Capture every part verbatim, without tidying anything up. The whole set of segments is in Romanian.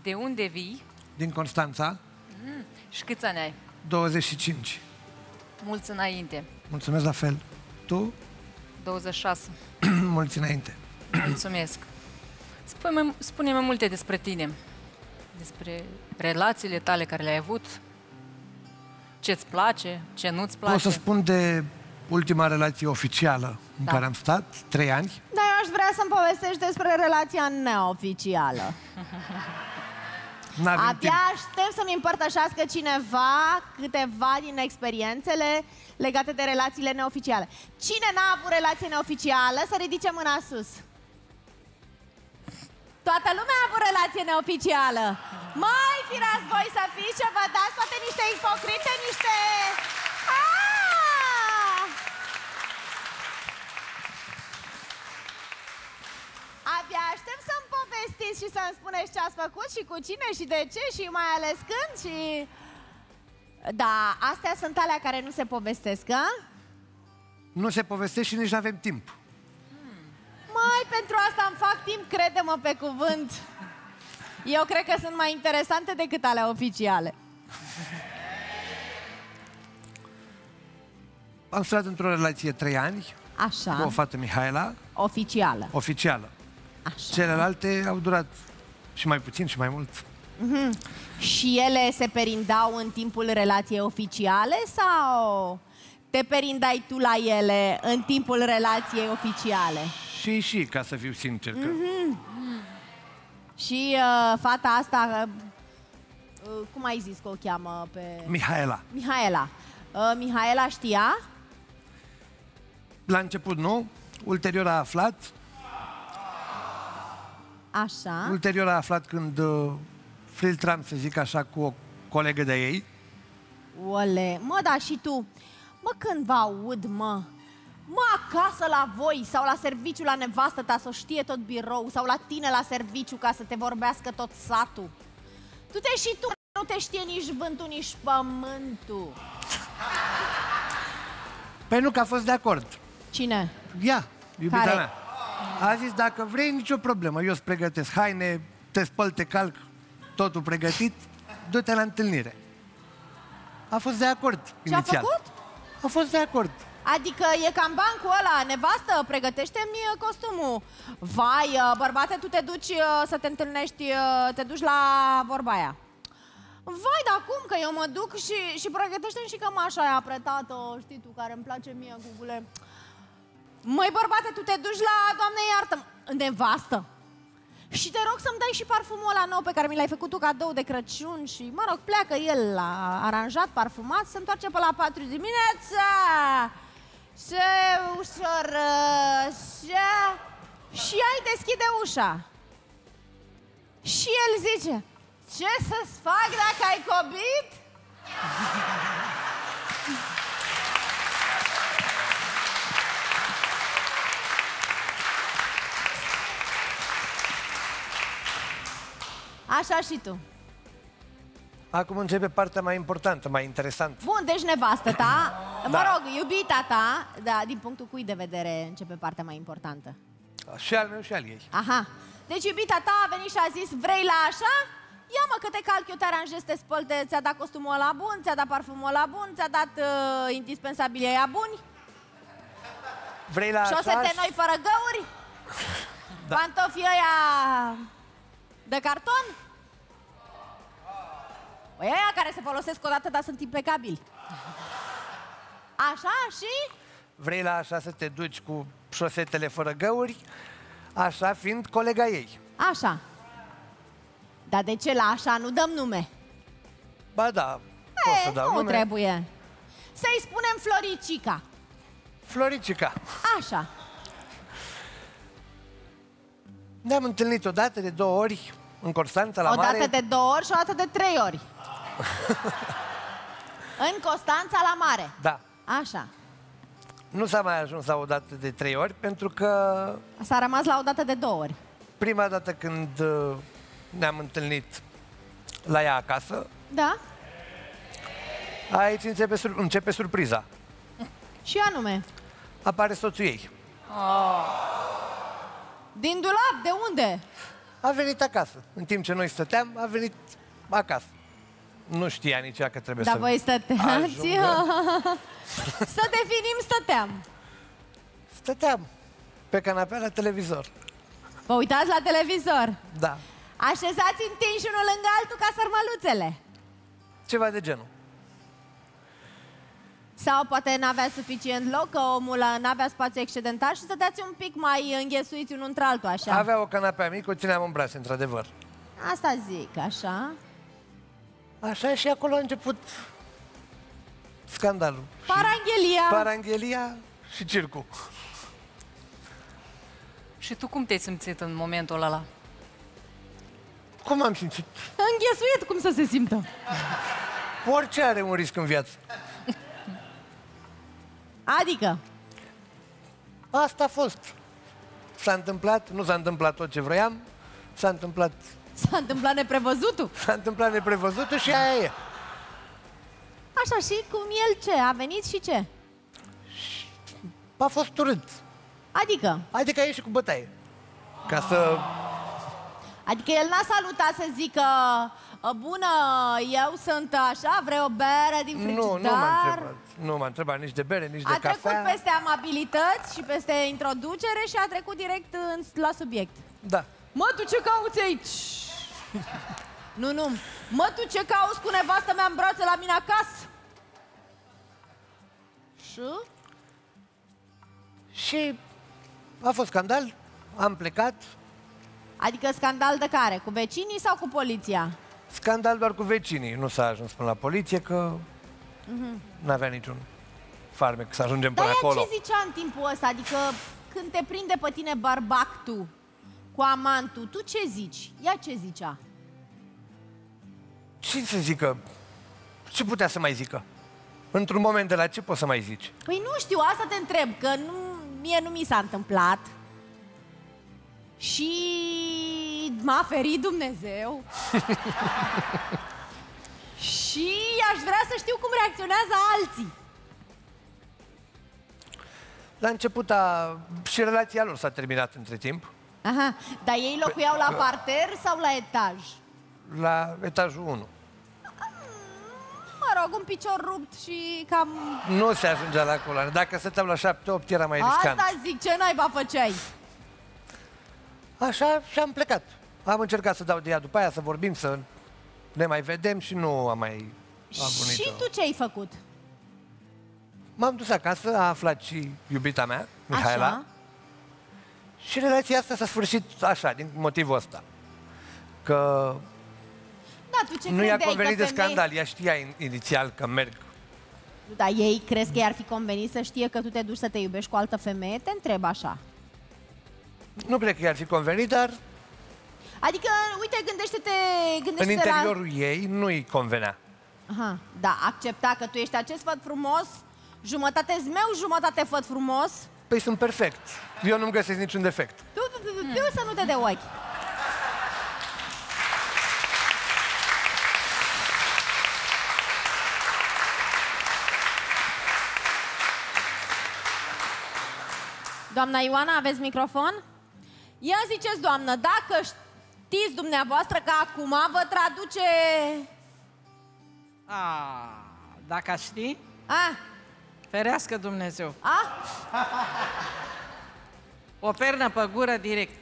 De unde vii? Din Constanța. Mm. Și câți ani ai? douăzeci și cinci. Mulți înainte. Mulțumesc la fel. Tu? douăzeci și șase. Mulți înainte. Mulțumesc. Spune-mi, spune-mi multe despre tine. Despre relațiile tale care le-ai avut. Ce-ți place, ce nu-ți place. Pot să spun de ultima relație oficială în Da. care am stat, trei ani. Dar eu aș vrea să-mi povestești despre relația neoficială. N-avem Abia timp. aștept să-mi împărtășească cineva câteva din experiențele legate de relațiile neoficiale. Cine n-a avut relație neoficială, să ridice mâna sus. Toată lumea a avut relație neoficială. Mai firați voi să fiți și vă dați toate niște ipocrite, niște... Ah! Abia aștept să-mi povestiți și să-mi spuneți ce ați făcut și cu cine și de ce și mai ales când și... Da, astea sunt alea care nu se povestesc, a? Nu se povestește și nici nu avem timp. Mai, pentru asta îmi fac timp, crede-mă pe cuvânt. Eu cred că sunt mai interesante decât alea oficiale. Am stat într-o relație trei ani Așa, cu o fată, Mihaela, oficială. oficială. Așa. Celelalte au durat și mai puțin și mai mult. Mm-hmm. Și ele se perindau în timpul relației oficiale sau te perindai tu la ele în timpul relației oficiale? Și și, ca să fiu sincer. Că... Mm-hmm. Și uh, fata asta, uh, cum ai zis că o cheamă pe... Mihaela. Mihaela. Uh, Mihaela știa? La început nu, ulterior a aflat. Așa. Ulterior a aflat când uh, filtram, să zic așa, cu o colegă de ei. Ole, mă, da, și tu? Mă, când vă aud, mă, mă, acasă la voi sau la serviciu la nevastă ta să o știe tot birou sau la tine la serviciu ca să te vorbească tot satul. Tu te și tu nu te știe nici vântul, nici pământul. Păi nu, că a fost de acord. Cine? Ea, iubita Care? mea. A zis, dacă vrei, nicio problemă. Eu îți pregătesc haine, te spăl, te calc, totul pregătit, du-te la întâlnire. A fost de acord Ce-a inițial. făcut? A fost de acord. Adică e cam bancul ăla, nevastă, pregătește-mi costumul. Vai, bărbate, tu te duci să te întâlnești, te duci la vorba aia. Vai, dar cum? Că eu mă duc și, și pregătește-mi și cămașa aia apretată, știi tu, care îmi place mie, gugule. Măi, bărbate, tu te duci la, Doamne iartă, nevastă. Și te rog să-mi dai și parfumul ăla nou pe care mi l-ai făcut tu cadou de Crăciun și, mă rog, pleacă el la aranjat, parfumat, se întoarce pe la patru dimineața. Ce ușor, așa. Și ea îi deschide ușa. Și el zice, ce să-ți fac dacă ai cobit? Așa și tu. Acum începe partea mai importantă, mai interesantă. Bun, deci nevastă ta, mă Da. rog, iubita ta, da, din punctul cui de vedere începe partea mai importantă? Și al meu și al ei. Aha. Deci iubita ta a venit și a zis, vrei la așa? Ia mă că te calc, eu te aranjez, te spăl, te, ți-a dat costumul ăla bun, ți-a dat parfumul ăla bun, ți-a dat uh, indispensabilii aia buni. Vrei la Și o așa? să te noi fără găuri? Da. Pantofii ăia de carton? Păi aia care se folosesc odată, dar sunt impecabili. Așa și? Vrei la așa să te duci cu șosetele fără găuri, așa fiind colega ei. Așa. Dar de ce la așa nu dăm nume? Ba da, pot E, să dau nu nume. trebuie. Să-i spunem Floricica. Floricica. Așa. Ne-am întâlnit o dată de două ori în Constanța, la O mare. dată de două ori și o dată de trei ori. În Constanța la mare. Da. Așa. Nu s-a mai ajuns la o dată de trei ori, pentru că S-a rămas la o dată de două ori. prima dată când uh, ne-am întâlnit la ea acasă, Da? aici începe, sur- începe surpriza. Și anume. Apare soțul ei. Din dulap, de unde? A venit acasă. În timp ce noi stăteam, a venit acasă. Nu știa nici ea că trebuie Dar să voi stăteați? ajungă. Să definim, stăteam. Stăteam pe canapea la televizor. Vă uitați la televizor. Da. Așezați întinși unul lângă altul ca sărmăluțele. Ceva de genul. Sau poate n-avea suficient loc, că omul n-avea spațiu excedentar și stăteați un pic mai înghesuiți unul între altul, așa. Avea o canapea mică, o țineam în brațe, într-adevăr. Asta zic, așa. Așa, și acolo a început scandalul. Paranghelia. Și paranghelia și circul. Și tu cum te-ai simțit în momentul ăla? Cum am simțit? Înghesuit, cum să se simtă? Orice are un risc în viață. Adică? Asta a fost. S-a întâmplat, nu s-a întâmplat tot ce vroiam, s-a întâmplat, S-a întâmplat neprevăzutul? s-a întâmplat neprevăzutul și aia e. Așa, și cum el ce? A venit și ce? A fost urât. Adică? Adică a ieșit cu bătaie. Ca să... Adică el n-a salutat să zică bună, eu sunt așa, vrei o bere din frigider? Nu, nu m-a întrebat. Nu m-a întrebat nici de bere, nici de A cafea. trecut peste amabilități și peste introducere și a trecut direct în, la subiect. Da. Mă, tu ce cauți aici? Nu, nu. Mă, tu ce cauți cu nevastă mea în brațe la mine acasă? Și? Și a fost scandal, am plecat. Adică scandal de care? Cu vecinii sau cu poliția? Scandal doar cu vecinii. Nu s-a ajuns până la poliție, că mm-hmm. n-avea niciun farmec să ajungem Dar până ea acolo. ce zicea în timpul ăsta? Adică când te prinde pe tine barbactul cu amantul, tu ce zici? Ea ce zicea? Ce să zică? Ce putea să mai zică? Într-un moment de la ce poți să mai zici? Păi nu știu, asta te întreb, că nu, mie nu mi s-a întâmplat. Și m-a ferit Dumnezeu. Și aș vrea să știu cum reacționează alții. La început a... și relația lor s-a terminat între timp. Aha, dar ei locuiau la parter sau la etaj? La etajul unu. Mă rog, un picior rupt și cam... Nu se ajungea la coloane. Dacă stăteam la șapte opt era mai riscant. Asta zic, ce naiba făceai? Așa și am plecat. Am încercat să dau de ea după aia, să vorbim, să ne mai vedem și nu am mai avut Și nicio... tu ce ai făcut? M-am dus acasă, a aflat și iubita mea, Mihaela. Așa. Și relația asta s-a sfârșit așa, din motivul ăsta. Că Da, tu ce nu i-a credeai, convenit că de femei... scandal, ea știa inițial că merg. Dar ei crezi că i-ar fi convenit să știe că tu te duci să te iubești cu altă femeie? Te întreb așa. Nu cred că i-ar fi convenit, dar Adică, uite, gândește-te, în gândește-te interiorul ei nu-i convenea. la... Aha, da, accepta că tu ești acest făt frumos, jumătate zmeu, jumătate făt frumos. Păi sunt perfect. Eu nu-mi găsesc niciun defect. Tu, tu, tu, tu, tu să nu te de ochi. Doamna Ioana, aveți microfon? Ia ziceți, doamnă, dacă știți dumneavoastră că acum vă traduce... A, dacă aș ști, A? ferească Dumnezeu. A? O pernă pe gură direct.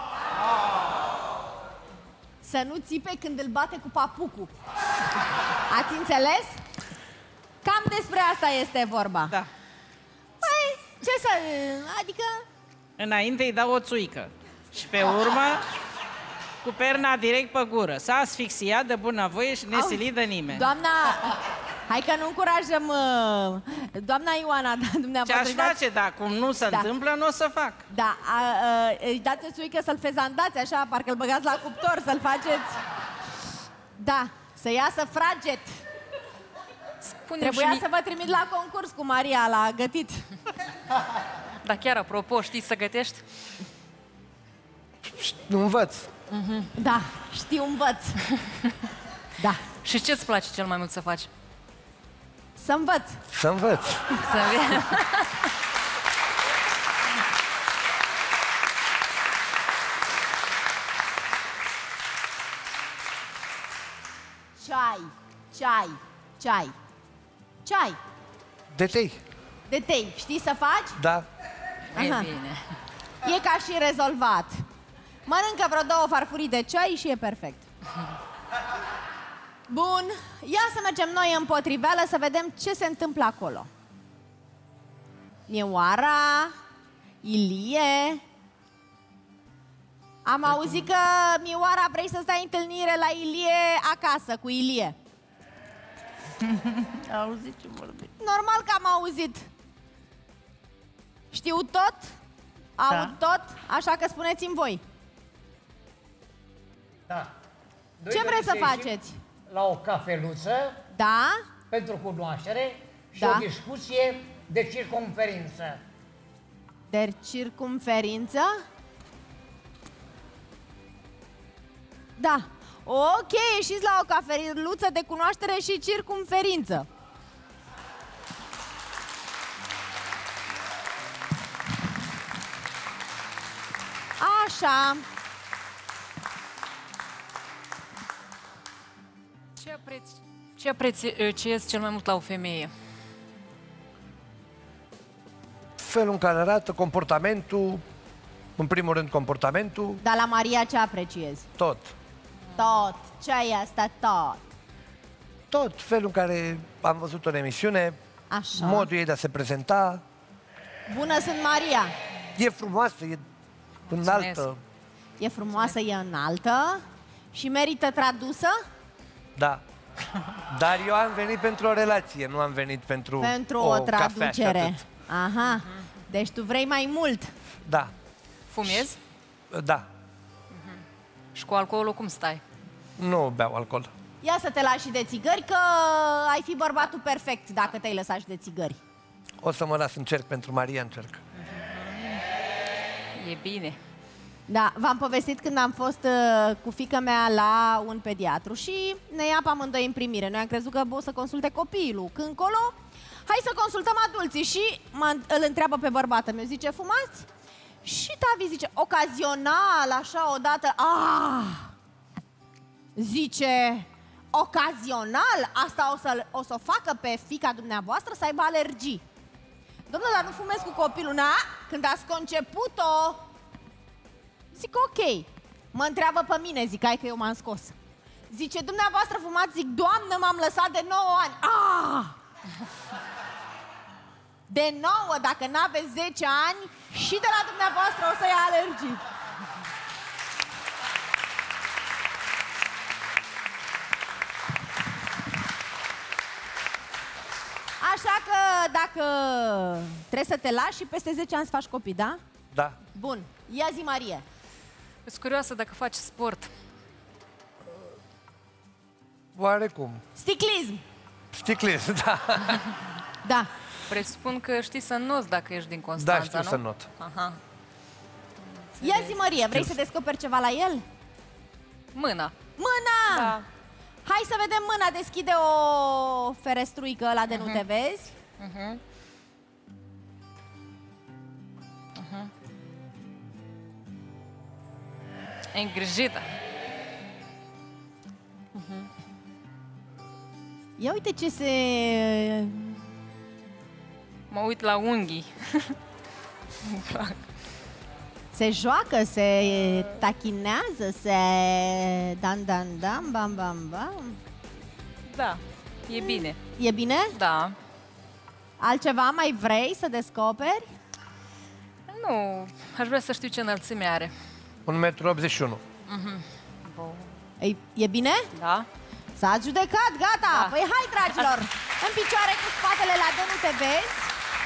Să nu țipe când îl bate cu papucul. Ați înțeles? Cam despre asta este vorba. Da. Păi, ce să... Adică... Înainte îi dau o țuică. Și pe urmă, cu perna direct pe gură. S-a asfixiat de bunăvoie și nesilit de nimeni. Doamna... Hai că nu încurajăm... uh, Doamna Ioana, da, Ce dumneavoastră... aș îi dați- face, dar cum nu se Da. întâmplă, nu o să fac. Da, a, a, îi dați o țuică să-l fezandați așa, parcă îl băgați la cuptor, să-l faceți... Da, să iasă fraget. Spune Trebuia și să vă trimit la concurs cu Maria la gătit. Dar chiar, apropo, știi să gătești? Nu învăț. Da, știu, învăț. Da, Și ce-ți place cel mai mult să faci? să învăț. Să învăț. Să ceai, ceai, ceai, ceai, De tei. de tei. Știi să faci? Da. E Aha. bine. E ca și rezolvat. Mănâncă vreo două farfurii de ceai și e perfect. Bun, ia să mergem noi în potriveală să vedem ce se întâmplă acolo. Mioara, Ilie... Am auzit că, Mioara, vrei să stai întâlnire la Ilie acasă, cu Ilie. Auzi ce vorbi. Normal că am auzit. Știu tot, aud tot, așa că spuneți-mi voi. Da. Noi Ce dorim vreți să ieșim faceți? La o cafeluță Da? pentru cunoaștere și Da. o discuție de circumferință. De circumferință? Da. Ok, ieșiți la o cafeluță de cunoaștere și circumferință. Așa. Ce, apreci... ce apreciezi cel mai mult la o femeie? Felul în care arată, comportamentul, în primul rând comportamentul, Dar la Maria ce apreciezi? tot. Tot. Ce e asta tot? Tot felul în care am văzut-o în emisiune, Așa. modul ei de a se prezenta, Bună sunt Maria. e frumoasă, e înaltă, E frumoasă, e înaltă și merită tradusă da. Dar eu am venit pentru o relație, nu am venit pentru, pentru o, o cafea și traducere. atât. Aha. Deci tu vrei mai mult. Da, Fumezi? da, Și cu alcoolul cum stai? nu beau alcool. Ia să te lași și de țigări, că ai fi bărbatul perfect dacă te-ai lăsat și de țigări. O să mă las, încerc pentru Maria, încerc. E bine. Da, v-am povestit când am fost uh, cu fiica mea la un pediatru și ne ia pe amândoi în primire. Noi am crezut că o să consulte copilul. Când colo, hai să consultăm adulții și mă, îl întreabă pe bărbată meu, zice, fumați? Și Tavi zice, ocazional, așa, odată, ah! Zice, ocazional, asta o să o, să o facă pe fiica dumneavoastră să aibă alergii. Domnule, dar nu fumez cu copilul, na? Când ați conceput-o... Zic, ok. Mă întreabă pe mine, zic, hai că eu m-am scos. Zice, dumneavoastră fumați? Zic, doamnă, m-am lăsat de nouă ani. Ah! De nouă, dacă n-aveți zece ani, și de la dumneavoastră o să ia alergii. Așa că dacă trebuie să te lași și peste zece ani să faci copii, da? Da. Bun. Ia zi, Marie. Sunt curioasă dacă faci sport. Oarecum. Sticlism. Sticlism, da. Da. Presupun că știi să noți dacă ești din Constanța, Da, știu nu? să not. Aha. Ia zi, Marie, vrei să descoperi ceva la el? Mâna. Mâna! Da. Hai să vedem mâna, deschide o ferestruică ăla de nu te vezi. Uh-huh. Uh-huh. E îngrijită. Ia uite ce se... Mă uit la unghii. Se joacă, se tachinează, se... Dan, dan, dan, bam, bam, bam. Da, e bine. E bine? Da. Altceva mai vrei să descoperi? Nu, aș vrea să știu ce înălțime are. un metru optzeci și unu. E, e bine? Da? S-a judecat, gata! Da. Păi hai, dragilor! În picioare cu spatele la de nu te vezi.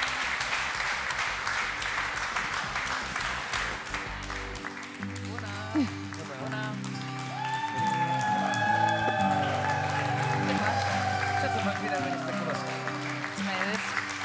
Ce să fac, bine am venit să te cunosc. Mai ales.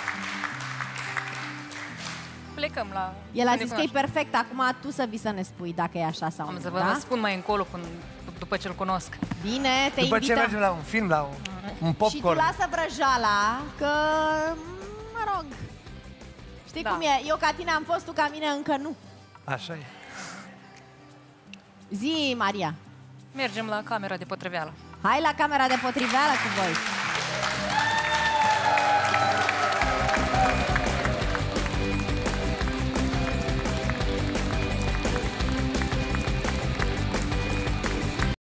Plecăm la... El a să ne zis că e cunoaștem. perfect, acum tu să vii să ne spui dacă e așa sau Am nu, să vă da? spun mai încolo când, după ce-l cunosc. Bine, te După ce invităm. mergem la un film, la un, un Și tu popcorn. lasă vrăjala, că, mă rog, știi Da. cum e? Eu ca tine am fost, tu ca mine încă nu. Așa e. Zi, Maria. Mergem la camera de potriveală. Hai la camera de potriveală cu voi.